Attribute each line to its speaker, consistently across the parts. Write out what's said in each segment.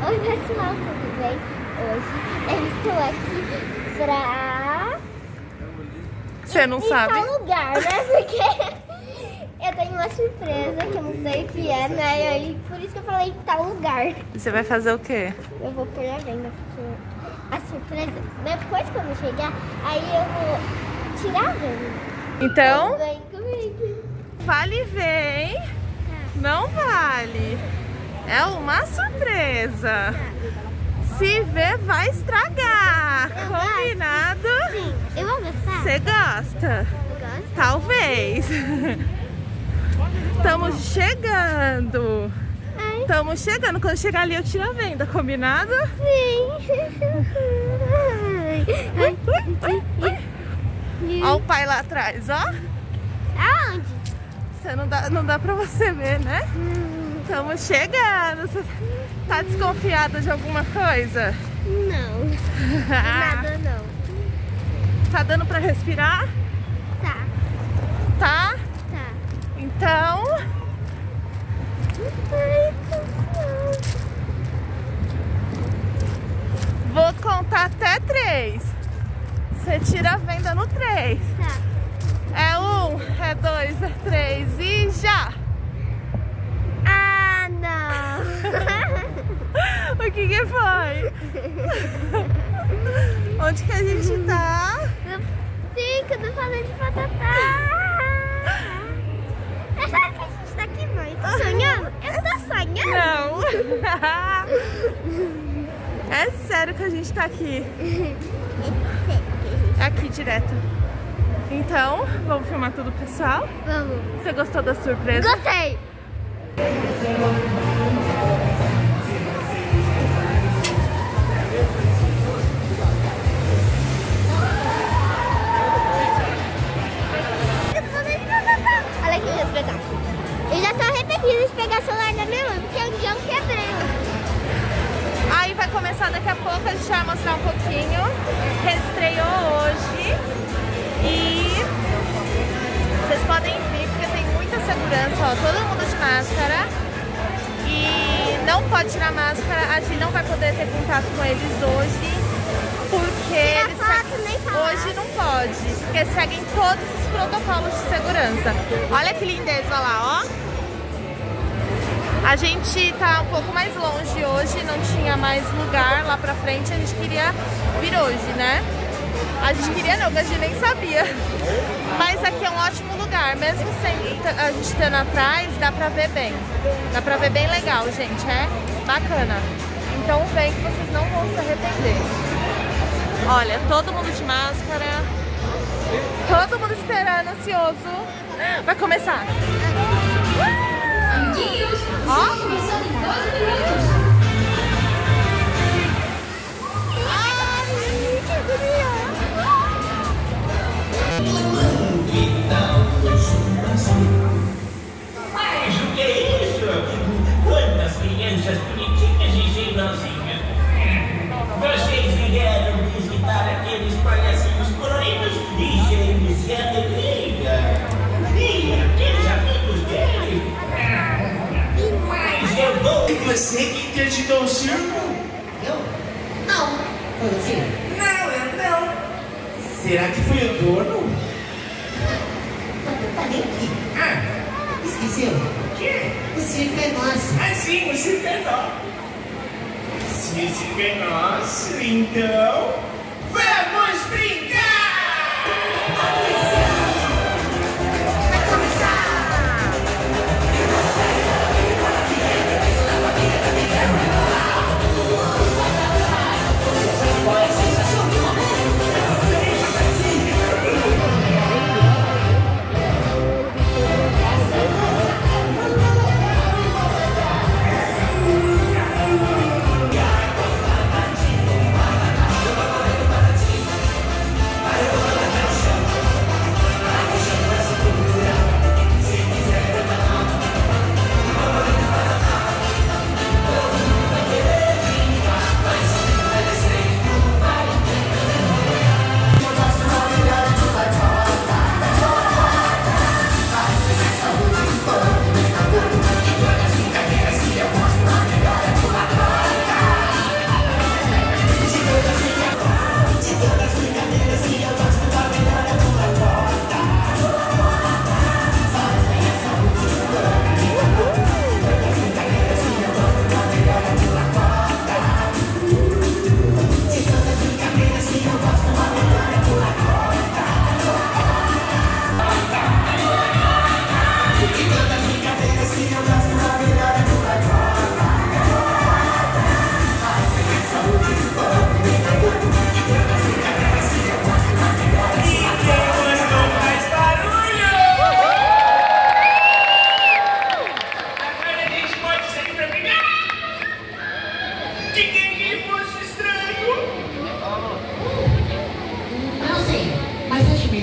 Speaker 1: Oi pessoal, tudo bem? Hoje eu estou aqui pra...
Speaker 2: Você não sabe?
Speaker 1: Em tal lugar, né? Porque eu tenho uma surpresa que eu não sei o que é, né? E aí, por isso que eu falei em tal lugar.
Speaker 2: E você vai fazer o quê?
Speaker 1: Eu vou pôr a venda, porque a surpresa, depois quando eu chegar, aí eu vou tirar a venda.
Speaker 2: Então,
Speaker 1: Vem comigo.
Speaker 2: vale e vem. Não vale. É uma surpresa. Se ver, vai estragar. Combinado?
Speaker 1: Sim, eu vou gostar.
Speaker 2: Você gosta?
Speaker 1: Eu gosto.
Speaker 2: Talvez. Estamos chegando.
Speaker 1: Ai,
Speaker 2: Estamos chegando. Quando chegar ali, eu tiro a venda. Combinado?
Speaker 1: sim.
Speaker 2: Ó o pai lá atrás, ó.
Speaker 1: Aonde?
Speaker 2: Você não dá pra você ver, né? Estamos chegando. Você tá desconfiada de alguma coisa?
Speaker 1: Não, nada não.
Speaker 2: Tá dando pra respirar?
Speaker 1: Tá,
Speaker 2: Tá?
Speaker 1: tá.
Speaker 2: Então...
Speaker 1: Ai, tô ansiosa.
Speaker 2: vou contar até 3. Você tira a venda no 3.
Speaker 1: Tá.
Speaker 2: É 1, é 2, é 3 e já!
Speaker 1: Ah, não.
Speaker 2: O que foi? Onde que a gente tá?
Speaker 1: No circo do Fazenda de Patatá. É sério que a gente tá aqui, mãe? Tô sonhando? Eu tô sonhando?
Speaker 2: Não! É sério que a gente tá aqui.
Speaker 1: É
Speaker 2: Aqui direto. Então, vamos filmar tudo, pessoal?
Speaker 1: Vamos.
Speaker 2: Você gostou da surpresa?
Speaker 1: Gostei. Olha aqui, meus pedaços. Eu já tô arrependida de pegar o celular da minha mãe, porque um dia eu quebrei.
Speaker 2: Aí vai começar daqui a pouco, a gente vai mostrar um pouquinho. Reestreou hoje. E vocês podem vir, porque tem muita segurança, ó, todo mundo de máscara. E não pode tirar máscara, a gente não vai poder ter contato com eles hoje, porque eles hoje não pode, porque seguem todos os protocolos de segurança. Olha que lindeza lá, ó. A gente tá um pouco mais longe hoje, não tinha mais lugar lá pra frente, a gente queria vir hoje, né? A gente queria não, a gente nem sabia. Mas aqui é um ótimo lugar, mesmo sem a gente estando atrás, dá pra ver bem. Dá pra ver bem legal, gente, é bacana. Então vem que vocês não vão se arrepender. Olha, todo mundo de máscara, todo mundo esperando, ansioso. Vai começar. Ó.
Speaker 3: Mas o que é isso? Quantas crianças bonitinhas e cheirosinhas. Vocês vieram visitar aqueles palhacinhos coloridos e cheios de alegria. E aqueles amigos dele. Mas eu vou...
Speaker 4: E você que interditou o circo?
Speaker 5: Eu? Não. Foi você?
Speaker 4: Não, eu não. Será que foi o dono?
Speaker 5: Eu parei aqui.
Speaker 4: Ah,
Speaker 5: Esqueceu?
Speaker 4: o quê?
Speaker 5: O circo é nosso.
Speaker 4: Ah, sim, o circo é nosso. Se o circo é nosso, então... vamos brincar!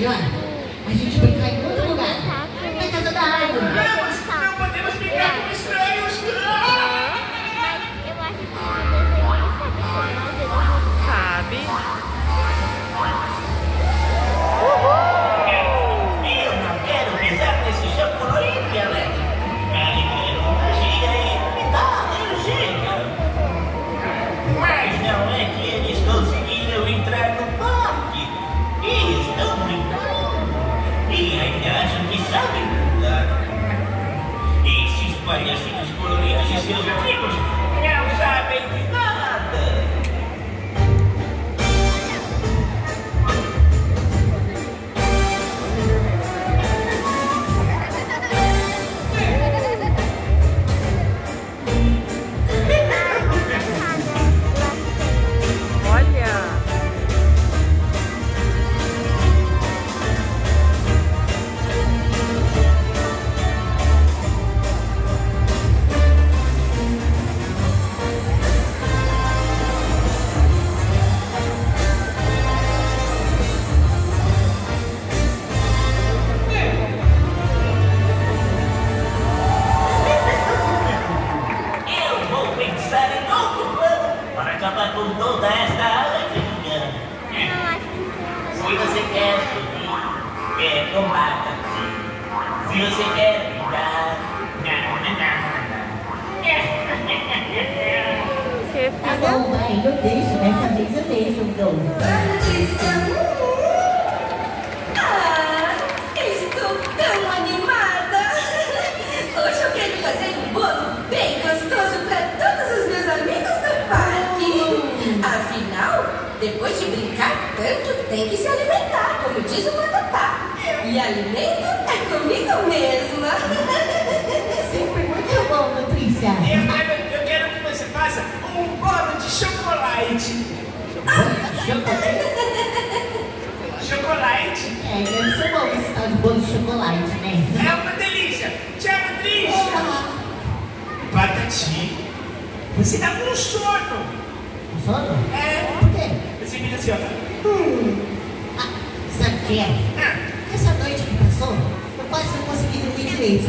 Speaker 5: melhor a gente brincar em todo lugar. Na casa da árvore.
Speaker 4: Vamos, não podemos brincar com estranhos.
Speaker 1: Eu acho que o desenho
Speaker 2: Sabe?
Speaker 3: Eu não quero pisar nesse chão colorido, galera. Primeiro magia e me dá energia. Mas não é que eles conseguiram entrar no parque. E estão brincando. E ainda acham que sabem brincar. Esses palhacinhos coloridos e seus amigos não sabem de nada.
Speaker 2: Olha.
Speaker 3: Eu vou pensar em outro plano para acabar com toda esta alegria. Se você quer subir, combata. Se você quer brincar,
Speaker 2: Que
Speaker 5: Tá
Speaker 2: filha?
Speaker 5: bom, vai, eu deixo. Dessa vez eu deixo, Dom.
Speaker 6: Estou tão animada! Hoje eu quero fazer um bolo bem gostoso para todos os meus amigos do parque. Afinal, depois de brincar tanto, tem que se alimentar, como diz o Matatá. E alimento é comigo mesma.
Speaker 5: Sempre muito bom, Patrícia.
Speaker 4: Eu quero que você faça um bolo de chocolate.
Speaker 5: Chocolate.
Speaker 4: Chocolate
Speaker 5: É, deve ser bom esse tal de bolo de chocolate, né?
Speaker 4: é uma delícia. Tchau, Patrícia. Patati, você tá com sono.
Speaker 5: Sono?
Speaker 4: É,
Speaker 5: Por quê?
Speaker 4: você vira assim, ó.
Speaker 5: Ah, sabe o que é? Essa noite que passou, eu quase não consegui dormir direito.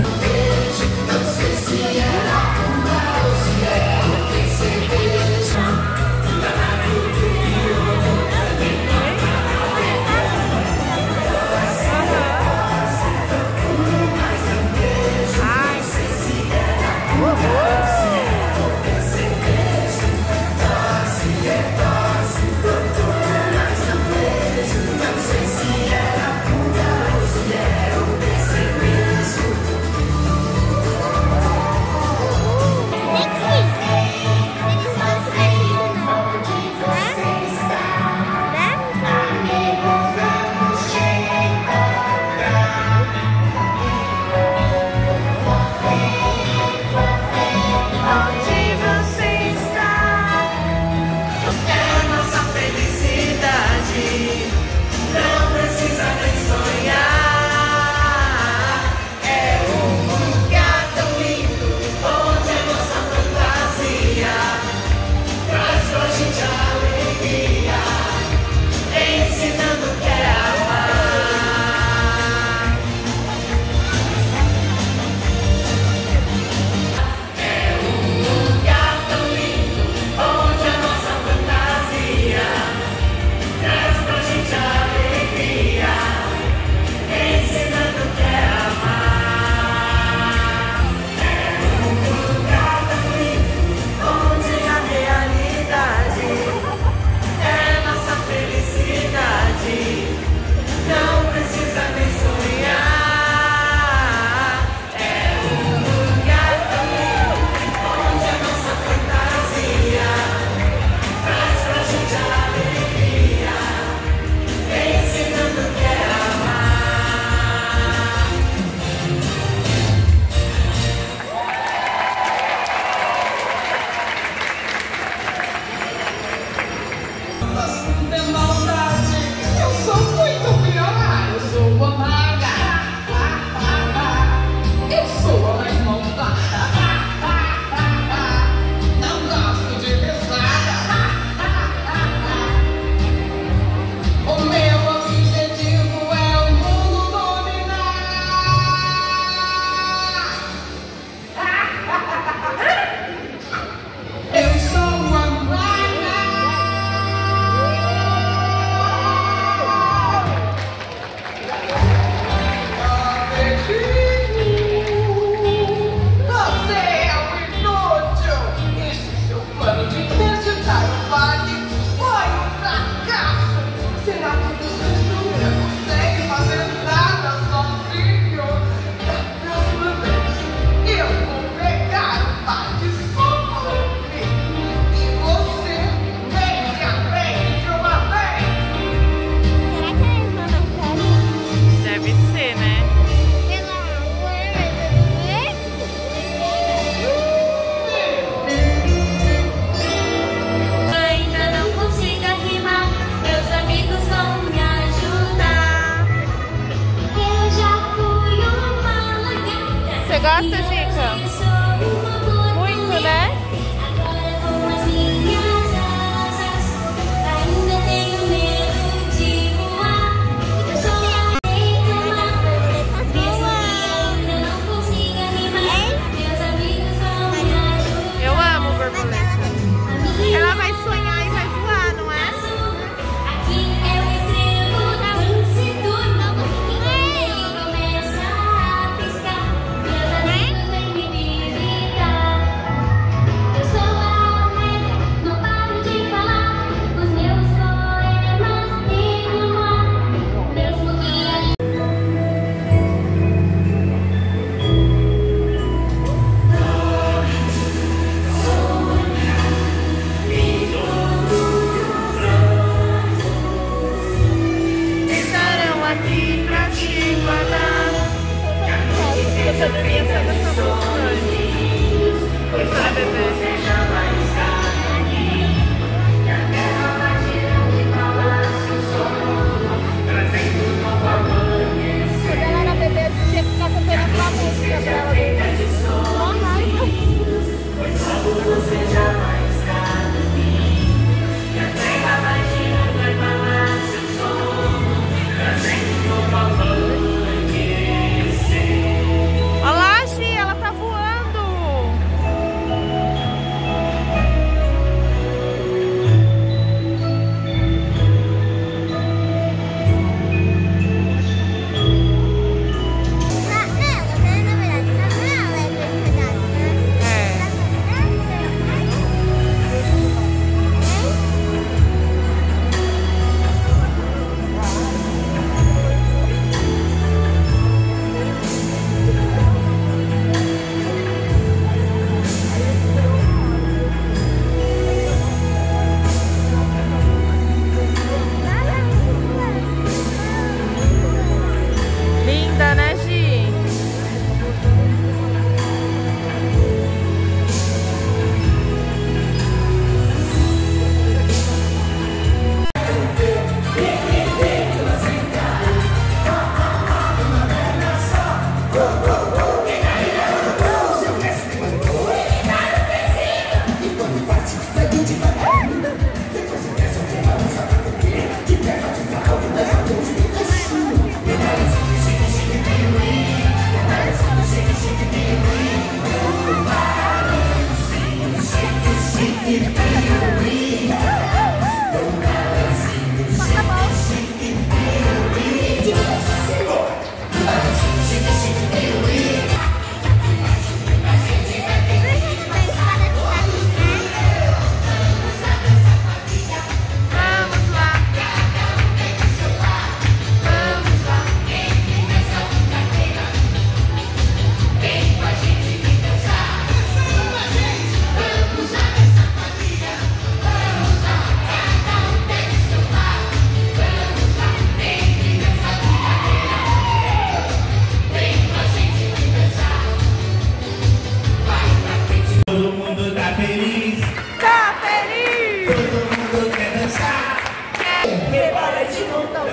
Speaker 4: Todo mundo quer dançar. Prepara de montão.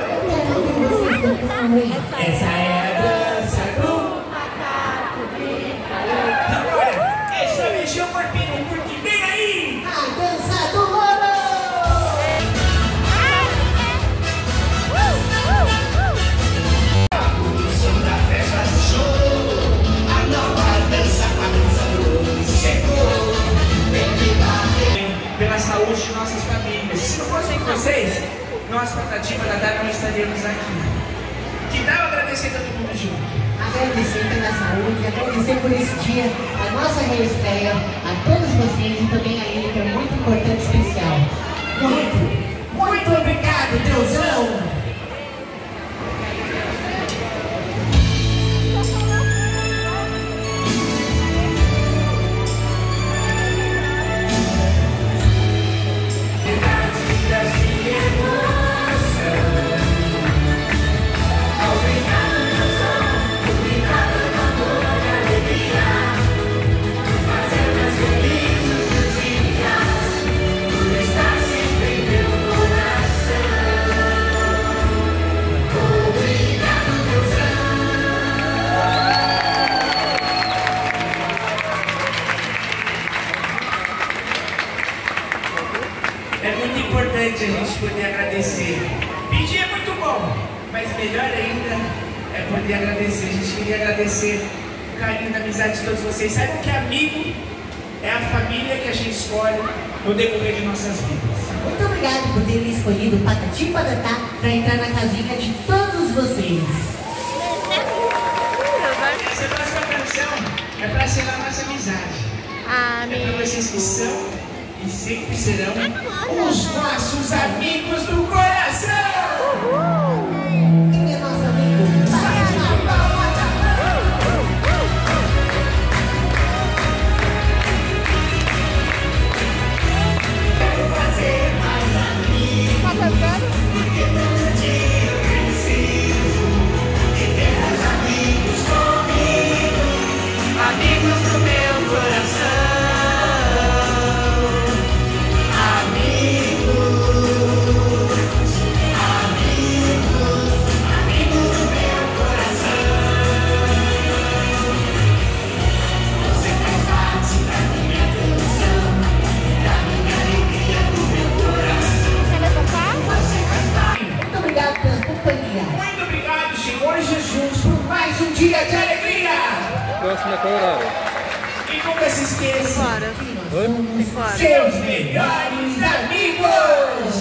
Speaker 4: Essa é a dança do macaco brincadeira. Agora, é só mexer o corpinho, porque vem aí
Speaker 5: A dança do louro.
Speaker 4: da festa show. A nova dança com a dança do chegou. Pela saúde de nossas famílias. Se não fossem vocês, nós, Patati e Patatá, não estaríamos aqui. Que tal agradecer todo mundo junto?
Speaker 5: Agradecer pela saúde, agradecer por esse dia, a nossa reestreia, a todos vocês e também a ele, que é muito importante e especial.
Speaker 4: Muito obrigado, Deusão! É muito importante a gente poder agradecer. Pedir é muito bom, mas melhor ainda é poder agradecer. A gente queria agradecer o carinho da amizade de todos vocês. Sabe que amigo é a família que a gente escolhe no decorrer de nossas vidas.
Speaker 5: Muito obrigado por terem escolhido o Patati e Patatá para entrar na casinha de todos vocês.
Speaker 4: Essa próxima canção é para selar nossa amizade. É para vocês que são e sempre serão os nossos amigos do coração!
Speaker 5: Quem é nosso amigo?
Speaker 4: Quero fazer mais amigos, porque todo dia eu preciso de ter mais amigos comigo, amigos do meu coração. Muito obrigado, Senhor Jesus, por mais um dia de alegria.
Speaker 7: Próxima qual horário?
Speaker 4: E nunca se esqueça,
Speaker 2: Fora.
Speaker 4: seus melhores amigos.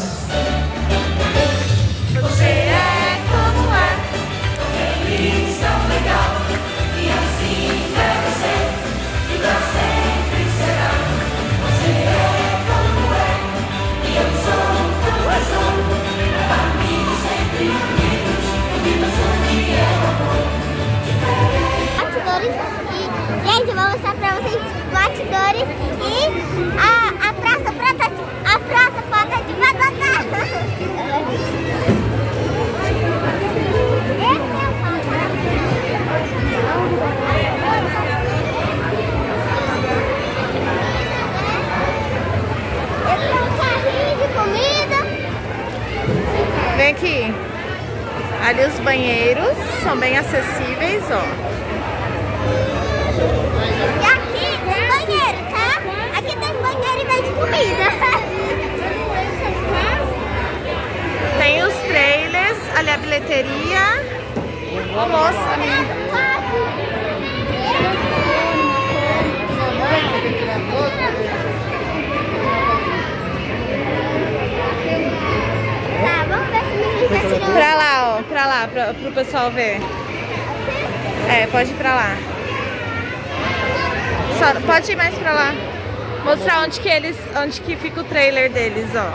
Speaker 4: Você é como é, feliz, tão legal, e assim deve ser, e pra sempre será. Você é como é, e eu sou como eu sou, amigos sempre unidos, unidos onde é o amor.
Speaker 1: Batidores e, gente, eu vou mostrar pra vocês batidores e a praça Patati e Patatá. Esse é um carrinho de comida.
Speaker 2: Vem aqui. Ali os banheiros são bem acessíveis, ó.
Speaker 1: E aqui tem banheiro, tá? Aqui tem banheiro e vende comida.
Speaker 2: Tem os trailers, ali a bilheteria. Ô moça,
Speaker 1: Tá, vamos ver se ninguém tá tirando.
Speaker 2: pra lá, ó, pra lá, pro pessoal ver. É, pode ir pra lá. Só, pode ir mais pra lá. Mostrar onde que fica o trailer deles, ó.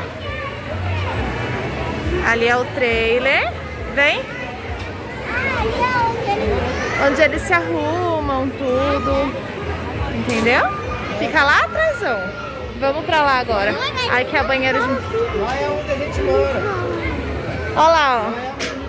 Speaker 2: Ali é o trailer. Vem.
Speaker 1: Ali é
Speaker 2: Onde eles se arrumam, tudo. Entendeu? Fica lá atrás, ó. Vamos pra lá agora. Aí que é a banheira de...
Speaker 7: Lá é onde a gente mora.
Speaker 2: Olha lá, ó.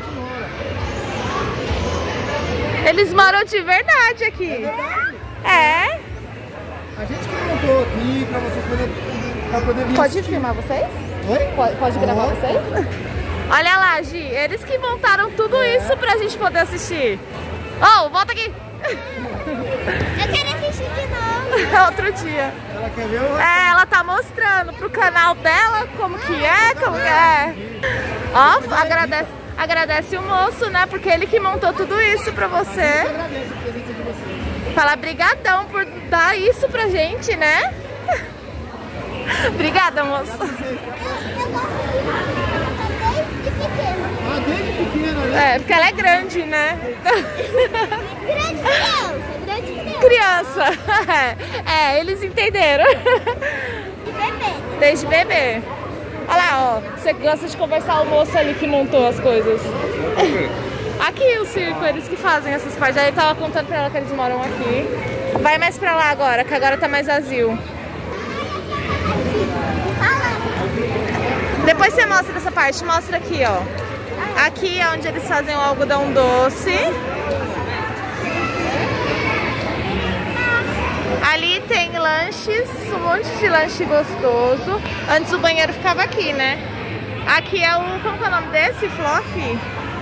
Speaker 2: Eles moram de verdade aqui. É?
Speaker 7: A gente que montou aqui pra vocês poderem pra poder vir.
Speaker 2: Pode filmar vocês?
Speaker 7: Oi?
Speaker 2: Pode gravar vocês? Olha lá, Gi, eles que montaram tudo isso pra gente poder assistir. Oh, volta aqui!
Speaker 1: Eu quero assistir de novo.
Speaker 2: Outro dia.
Speaker 7: Ela quer ver o...
Speaker 2: É, ela tá mostrando pro canal dela como que é, como que é. Ó, agradece o moço, né? Porque ele que montou tudo isso pra você.
Speaker 7: Agradeço a presença de vocês.
Speaker 2: Fala brigadão por dar isso pra gente, né? Obrigada, moço.
Speaker 1: Eu gosto de pequeno.
Speaker 7: Ah, desde pequena, né?
Speaker 2: É, porque ela é grande, né?
Speaker 1: Grande criança, grande criança.
Speaker 2: Criança. É, eles entenderam.
Speaker 1: De bebê.
Speaker 2: Desde bebê. Olha lá, ó. Você gosta de conversar o moço ali que montou as coisas. Aqui o circo, eles que fazem essas partes. Aí eu tava contando pra ela que eles moram aqui. Vai mais pra lá agora, que agora tá mais vazio. Depois você mostra essa parte, mostra aqui, ó. Aqui é onde eles fazem o algodão doce. Ali tem lanches, um monte de lanche gostoso. Antes o banheiro ficava aqui, né? Aqui é o... Como que é o nome desse? Fluffy?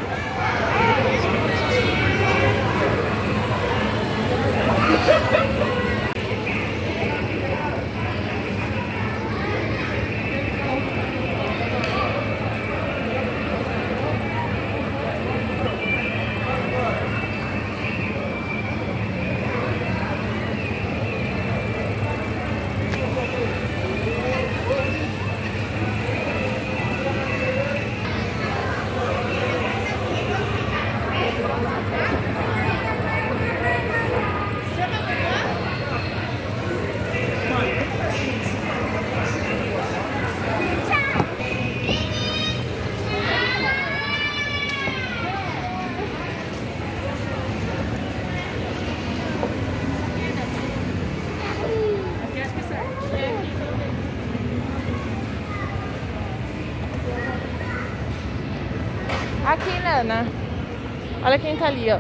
Speaker 2: Aqui, Nana. Olha quem tá ali, ó.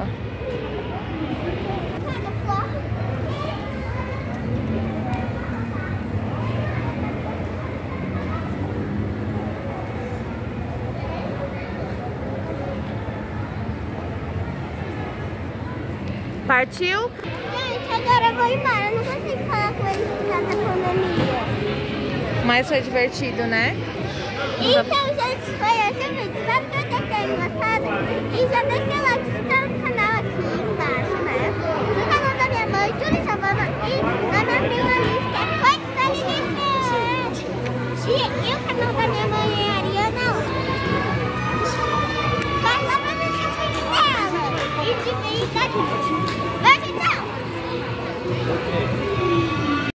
Speaker 2: Partiu?
Speaker 1: Gente, agora eu vou embora. Eu não consigo falar com eles por causa da pandemia.
Speaker 2: Mas foi divertido, né?
Speaker 1: Então, gente, foi esse o vídeo. Espero que vocês tenham gostado. E já deixa